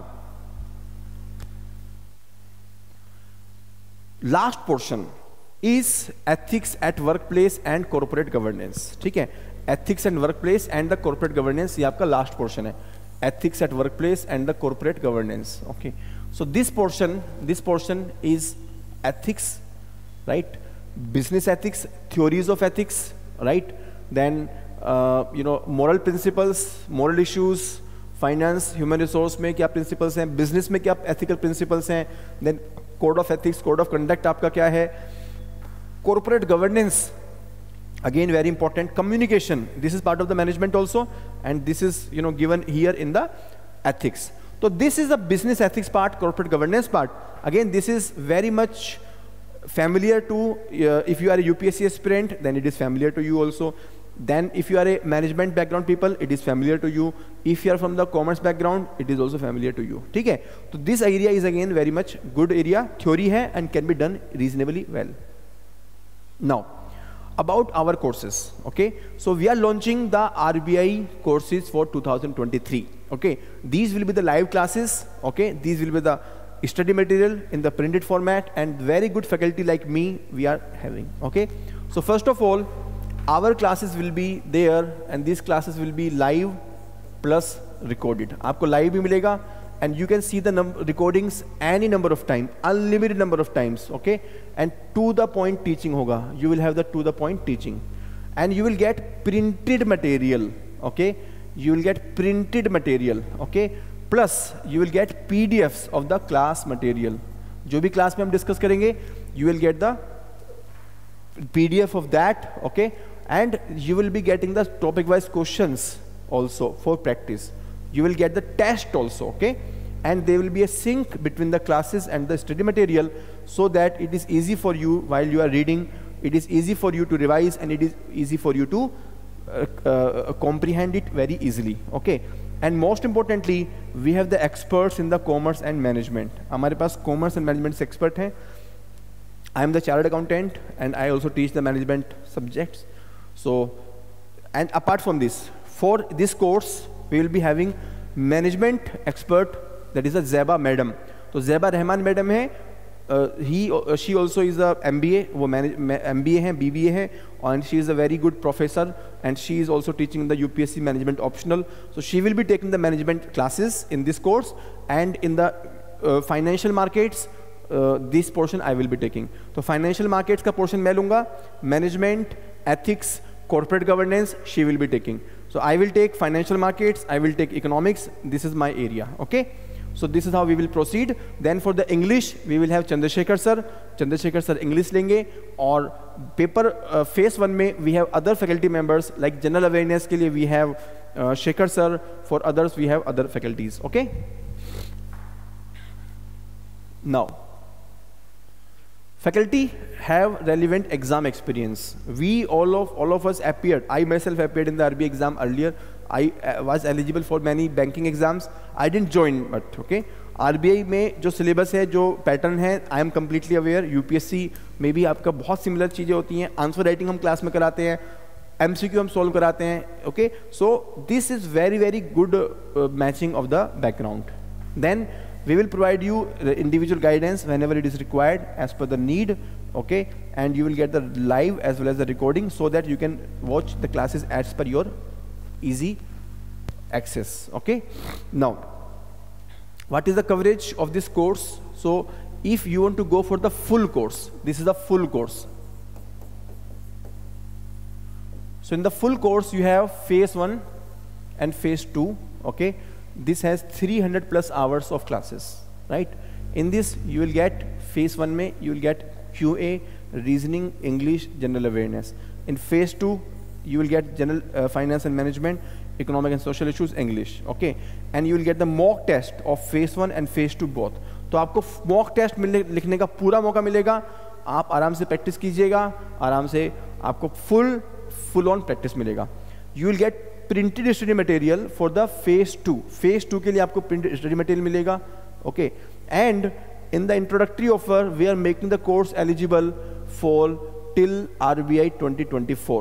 last portion is ethics at workplace and corporate governance, ठीक है। Ethics and workplace and the corporate governance, ये आपका लास्ट पोर्शन है। Ethics at workplace and the corporate governance, okay. So this portion this portion is ethics, right, business ethics, theories of ethics, right, then you know moral principles, moral issues, finance, human resource में क्या principles हैं, business में क्या ethical principles हैं, then code of ethics, code of conduct आपका क्या है, corporate governance, again very important, communication, this is part of the management also and this is you know given here in the ethics. So this is the business ethics part, corporate governance part. Again, this is very much familiar to, uh, if you are a U P S C aspirant, then it is familiar to you also. Then if you are a management background people, it is familiar to you. If you are from the commerce background, it is also familiar to you. ठीक है? तो this area is again very much good area, theory है and can be done reasonably well. Now, about our courses, okay? So we are launching the R B I courses for two thousand twenty-three, okay? These will be the live classes, okay? These will be the study material in the printed format and very good faculty like me we are having, okay? So first of all, our classes will be there and these classes will be live plus recorded. आपको live भी मिलेगा and you can see the number recordings any number of time, unlimited number of times, okay? And to the point teaching होगा. You will have the to the point teaching and you will get printed material, okay? You will get printed material, okay? Plus you will get PDFs of the class material. जो भी class में हम discuss करेंगे you will get the PDF of that. Okay, and you will be getting the topic wise questions also for practice. You will get the test also, okay, and there will be a sync between the classes and the study material, so that it is easy for you while you are reading, it is easy for you to revise, and it is easy for you to uh, uh, comprehend it very easily. Okay, and most importantly we have the experts in the commerce and management. हमारे पास commerce and management से expert हैं. I am the chartered accountant and I also teach the management subjects. So, and apart from this, for this course we will be having management expert, that is a Zeba madam. तो Zeba Rahman madam है, uh, he uh, she also is a M B A, वो M B A है, B B A है, and she is a very good professor, and she is also teaching the U P S C management optional. So she will be taking the management classes in this course, and in the uh, financial markets uh, this portion I will be taking. तो financial markets का portion मैं लूँगा, management, ethics, corporate governance she will be taking. So I will take financial markets, I will take economics, this is my area. Okay, so this is how we will proceed. Then for the English we will have Chandrasekhar sir. Chandrasekhar sir English लेंगे, और paper uh, phase one में we have other faculty members, like general awareness के लिए we have uh, Shekhar sir, for others we have other faculties. Okay, now faculty have relevant exam experience. We all of all of us appeared. I myself appeared in the R B I exam earlier. I uh, was eligible for many banking exams. I didn't join, but okay. R B I में जो syllabus है, जो pattern है, I am completely aware. U P S C में भी आपका बहुत similar चीजें होती हैं. Answer writing हम class में कराते हैं, M C Q हम solve कराते हैं. Okay, so this is very very good uh, matching of the background. Then we will provide you the individual guidance whenever it is required as per the need. Okay, and you will get the live as well as the recording, so that you can watch the classes as per your easy access. Okay, now what is the coverage of this course? So if you want to go for the full course, this is the full course. So in the full course you have phase one and phase two. Okay, this has three hundred plus hours of classes, right? In this you will get phase one में you will get Q A, reasoning, English, general awareness. In phase two you will get general uh, finance and management, economic and social issues, English. Okay, and you will get the mock test of phase one and phase two both. तो आपको mock test मिलने लिखने का पूरा मौका मिलेगा. आप आराम से प्रैक्टिस कीजिएगा, आराम से आपको full full on प्रैक्टिस मिलेगा. You will get printed study material for the phase two. phase two के लिए आपको printed study material मिलेगा. Okay, and in the introductory offer we are making the course eligible for till R B I twenty twenty-four.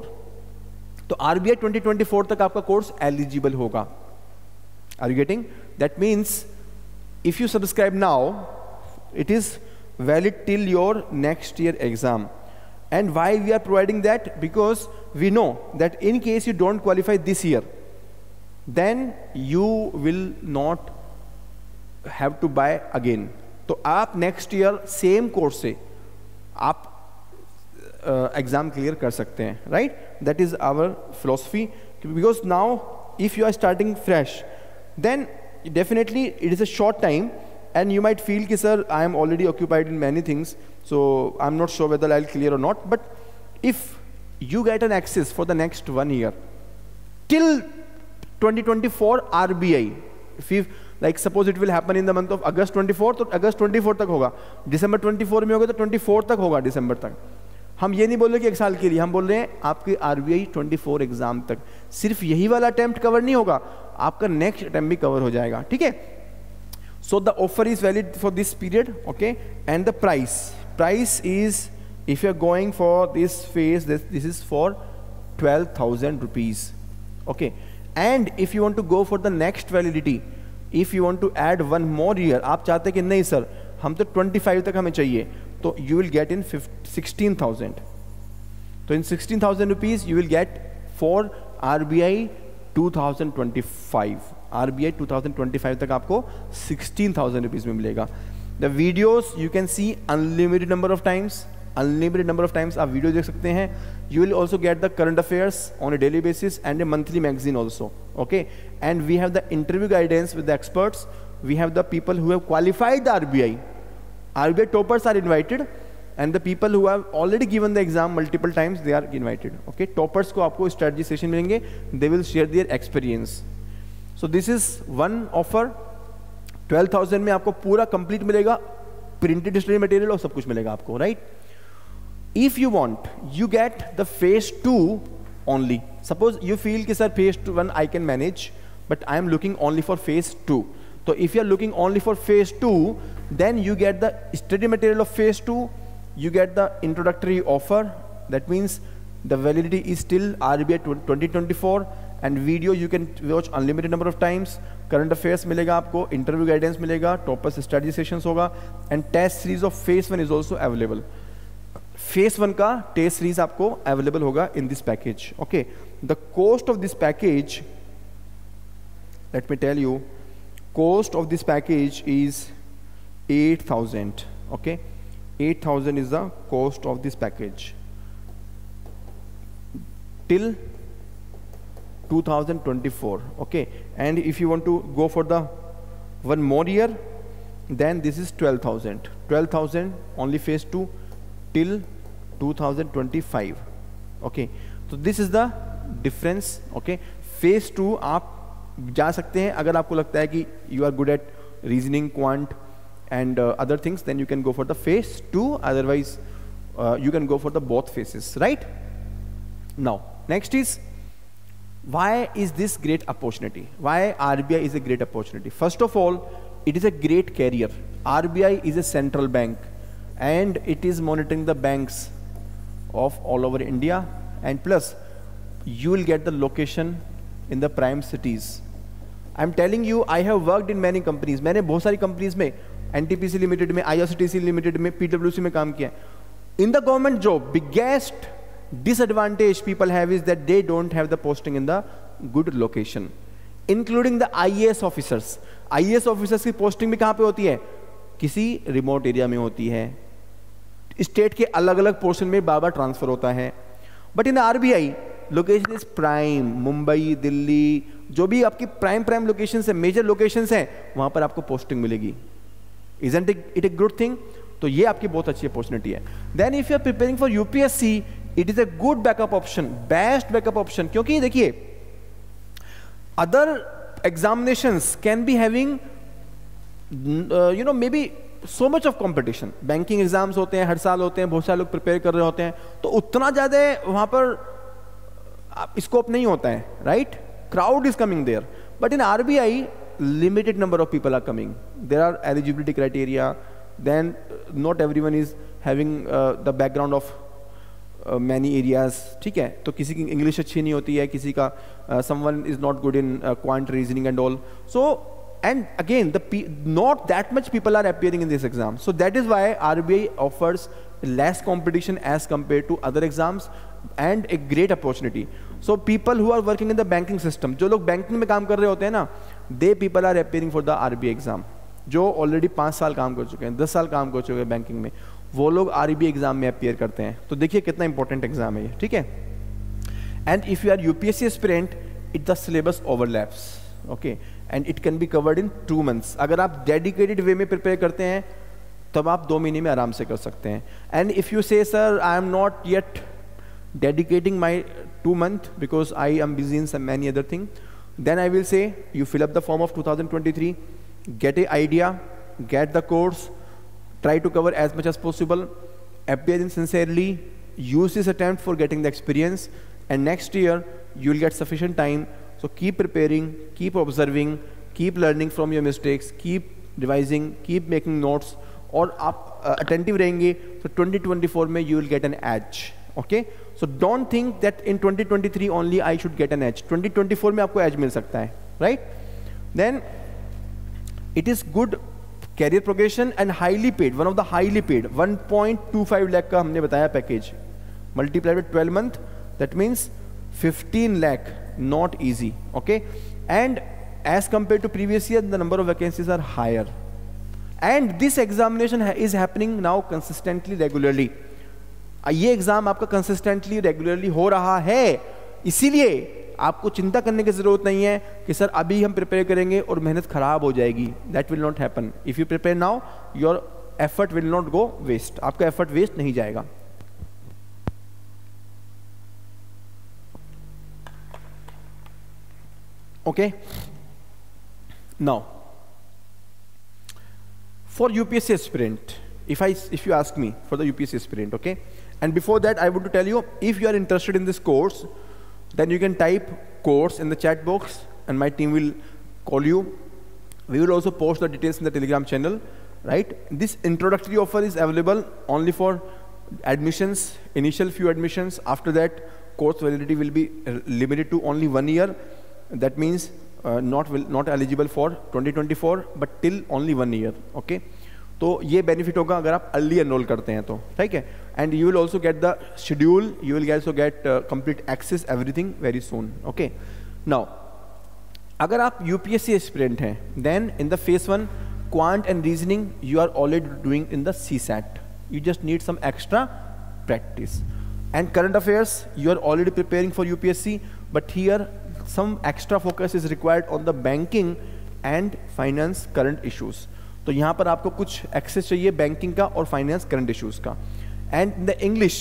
तो R B I twenty twenty-four तक आपका course eligible होगा. Are you getting? That means if you subscribe now, it is valid till your next year exam. And why we are providing that? Because we know that in case you don't qualify this year, then you will not have to buy again. तो आप next year same course से आप uh, exam clear कर सकते हैं, right? That is our philosophy. Because now if you are starting fresh, then definitely it is a short time, and you might feel कि sir I am already occupied in many things, so I'm not sure whether I'll clear or not. But if you get an access for the next one year till twenty twenty-four R B I, if you like suppose it will happen in the month of August twenty-four, तो August twenty-four तक होगा, December twenty-four में होगा तो twenty-four तक होगा, December तक. हम ये नहीं बोल रहे कि एक साल के लिए, हम बोल रहे हैं आपके R B I twenty-four exam तक. सिर्फ यही वाला अटेम्प्ट कवर नहीं होगा, आपका नेक्स्ट अटेम्प्ट भी कवर हो जाएगा. ठीक है? So the offer is valid for this period. Okay, and the price price is, if you are going for this phase, this, this is for twelve thousand rupees. Okay, and if you want to go for the next validity, if you want to add one more year, आप चाहते हैं कि नहीं sir हम तो twenty-five तक हमें चाहिए, तो you will get in sixteen thousand. तो in sixteen thousand rupees you will get for R B I twenty twenty-five. R B I twenty twenty-five तक आपको sixteen thousand rupees में मिलेगा. The videos you can see unlimited number of times. Unlimited number of times आप video देख सकते हैं. You will also get the current affairs on a daily basis and a monthly magazine also. Okay, and we have the interview guidance with the experts. We have the people who have qualified the RBI. RBI toppers are invited and the people who have already given the exam multiple times, they are invited. Okay, toppers को आपको strategy session मिलेंगे, they will share their experience. So this is one offer. twelve thousand में आपको पूरा complete मिलेगा, printed study material और सब कुछ मिलेगा आपको, right? If you want, you get the phase two only. Suppose you feel कि sir phase two one I can manage, but I am looking only for phase two. So if you are looking only for phase two, then you get the study material of phase two. You get the introductory offer. That means the validity is still R B I twenty twenty-four, and video you can watch unlimited number of times. Current affairs मिलेगा आपको, interview guidance मिलेगा, toppers strategy sessions होगा, and test series of phase one is also available. Phase one का test series आपको available होगा in this package. Okay, the cost of this package, let me tell you, cost of this package is eight thousand. Okay, eight thousand is the cost of this package till two thousand twenty-four. Okay, and if you want to go for the one more year, then this is twelve thousand. twelve thousand only phase two till two thousand twenty-five. Okay, so this is the difference. Okay, phase two आप जा सकते हैं अगर आपको लगता है कि you are good at reasoning, quant and uh, other things, then you can go for the phase two. Otherwise uh, you can go for the both phases, right? Now next is, why is this great opportunity? Why R B I is a great opportunity? First of all, it is a great career. R B I is a central bank and it is monitoring the banks of all over India, and plus you will get the location in the prime cities. I'm telling you, I have worked in many companies. मैंने बहुत सारी companies में, N T P C limited में, I R C T C limited में, P W C में काम किया. In the government job, biggest disadvantage people have is that they don't have the posting in the good location, including the I A S officers. I A S officers की posting भी कहाँ पे होती है? किसी remote area में होती है. State के अलग अलग portion में बार बार transfer होता है. But in the R B I, location is prime. Mumbai, Delhi, जो भी आपकी prime prime locations है, major locations हैं, वहाँ पर आपको posting मिलेगी. Isn't it a good thing? तो ये आपकी बहुत अच्छी अपॉर्चुनिटी है. Then if you are preparing for U P S C, it is a good backup option, best backup option. क्योंकि देखिए, other examinations can be having, uh, you know, maybe so much of competition. Banking exams होते हैं, हर साल होते हैं, बहुत सारे लोग prepare कर रहे होते हैं, तो उतना ज़्यादा वहाँ पर स्कोप नहीं होता है, right? Crowd is coming there. But in R B I, limited number of people are coming. There are eligibility criteria. Then not everyone is having uh, the background of uh, many areas. ठीक है, तो किसी की English अच्छी नहीं होती है, किसी का uh, someone is not good in uh, quant reasoning and all. So and again, the pe not that much people are appearing in this exam. So that is why R B I offers less competition as compared to other exams and a great opportunity. So people who are working in the banking system, जो लोग banking में काम कर रहे होते हैं ना, they people are appearing for the R B I exam. जो ऑलरेडी पाँच साल काम कर चुके हैं, दस साल काम कर चुके हैं बैंकिंग में, वो लोग R B I एग्जाम में अपियर करते हैं. तो देखिए कितना इंपॉर्टेंट एग्जाम है ये, ठीक है. And if you are U P S C aspirant, it the syllabus overlaps. Okay, and it can be covered in two months. अगर आप डेडिकेटेड वे में प्रिपेयर करते हैं तब आप दो महीने में आराम से कर सकते हैं. And if you say sir I am not yet dedicating my two month because I am busy in some many other thing, then I will say you fill up the form of two thousand twenty-three, get a idea, get the course, try to cover as much as possible, appear in sincerely, use this attempt for getting the experience, and next year you will get sufficient time. So keep preparing, keep observing, keep learning from your mistakes, keep revising, keep making notes, और आप uh, attentive रहेंगे तो twenty twenty-four में you will get an edge. Okay, so don't think that in twenty twenty-three only I should get an edge. twenty twenty-four में आपको edge मिल सकता है, right? Then it is good career progression and highly paid, one of the highly paid, one point two five lakh का हमने बताया package, multiplied with twelve month, that means fifteen lakh, not easy. Okay, and as compared to previous year, the number of vacancies are higher, and this examination is happening now consistently, regularly. ये exam आपका consistently regularly हो रहा है, इसीलिए आपको चिंता करने की जरूरत नहीं है कि सर अभी हम प्रिपेयर करेंगे और मेहनत खराब हो जाएगी. That will not happen. If you prepare now your effort will not go waste. आपका एफर्ट वेस्ट नहीं जाएगा. Okay, now for U P S C aspirant, if I if you ask me for the U P S C aspirant, okay, and before that I want to tell you, if you are interested in this course, then you can type course in the chat box and my team will call you. We will also post the details in the Telegram channel, right? This introductory offer is available only for admissions, initial few admissions. After that, course validity will be limited to only one year. That means Uh, not will not eligible for twenty twenty-four but till only one year. Okay, तो ये benefit होगा अगर आप early enrol करते हैं तो, ठीक है. And you will also get the schedule, you will also get complete access everything very soon. Okay, now अगर आप यूपीएससी एस्पिरेंट हैं, then in the phase one quant and reasoning you are already doing in the CSAT. You just need some extra practice. And current affairs you are already preparing for UPSC, but here some extra focus is required on the banking and finance current issues. तो यहाँ पर आपको कुछ access चाहिए banking का और finance current issues का. And in the English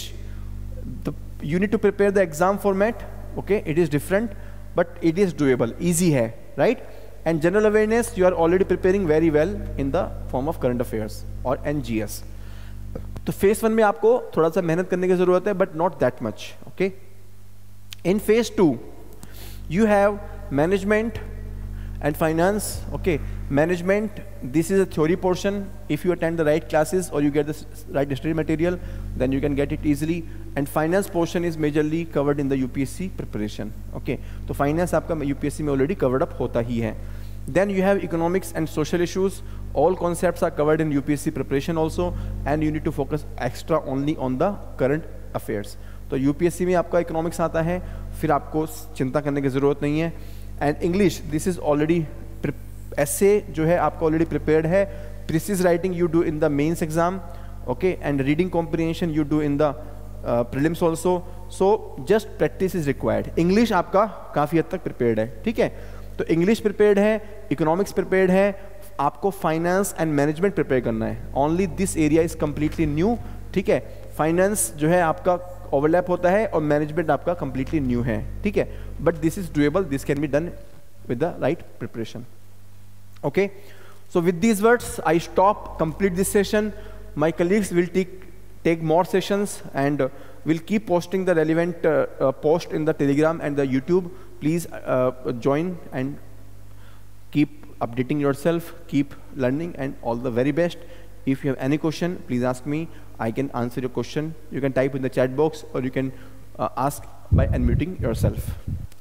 you need to prepare the exam format. Okay, it is different but it is doable, easy है, right. And general awareness you are already preparing very well in the form of current affairs और एनजीएस. तो phase one में आपको थोड़ा सा मेहनत करने की जरूरत है, but not that much. Okay, in phase two you have management and finance. Okay, management, this is a theory portion. If you attend the right classes or you get the right study material, then you can get it easily. And finance portion is majorly covered in the U P S C preparation. Okay, तो finance आपका U P S C में already covered up होता ही है. Then you have economics and social issues. All concepts are covered in U P S C preparation also, and you need to focus extra only on the current affairs. तो UPSC में आपका economics आता है, फिर आपको चिंता करने की ज़रूरत नहीं है. And English, this is already ऐसे जो है आपका ऑलरेडी प्रिपेयर्ड है. Precis writing you do in the mains exam. Okay, and reading comprehension you do in the prelims also. So just practice is required. English आपका काफ़ी हद तक prepared है, ठीक है. तो इंग्लिश प्रिपेयर्ड है, इकोनॉमिक्स प्रिपेयर्ड है, आपको फाइनेंस एंड मैनेजमेंट प्रिपेयर करना है. Only this area is completely new, ठीक है. फाइनेंस जो है आपका ओवरलैप होता है और मैनेजमेंट आपका कंप्लीटली न्यू है, ठीक है. But this is doable, this can be done with the right preparation. Okay, so with these words I stop complete this session. My colleagues will take take more sessions and will keep posting the relevant post in the Telegram and the YouTube. Please join and keep updating yourself, keep learning, and all the very best. If you have any question, please ask me. I can answer your question. You can type in the chat box or you can uh, ask by unmuting yourself.